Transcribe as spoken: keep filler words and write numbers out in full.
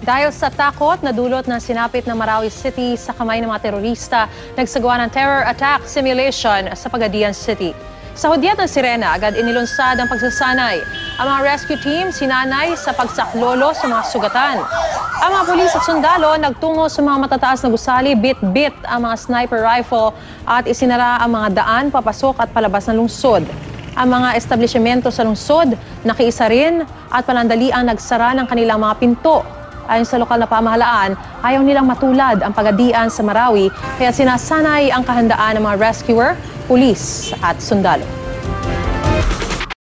Dahil sa takot na dulot ng sinapit ng Marawi City sa kamay ng mga terorista, nagsagawa ng terror attack simulation sa Pagadian City. Sa hudyat ng sirena, agad inilunsad ang pagsasanay. Ang mga rescue team sinanay sa pagsaklolo sa mga sugatan. Ang mga pulis at sundalo nagtungo sa mga matataas na gusali, bit-bit ang mga sniper rifle at isinara ang mga daan papasok at palabas ng lungsod. Ang mga establishmento sa lungsod nakiisa rin at panandaliang nagsara ng kanilang mga pinto. Ayon sa lokal na pamahalaan, ayaw nilang matulad ang Pagadian sa Marawi kaya sinasanay ang kahandaan ng mga rescuer, pulis at sundalo.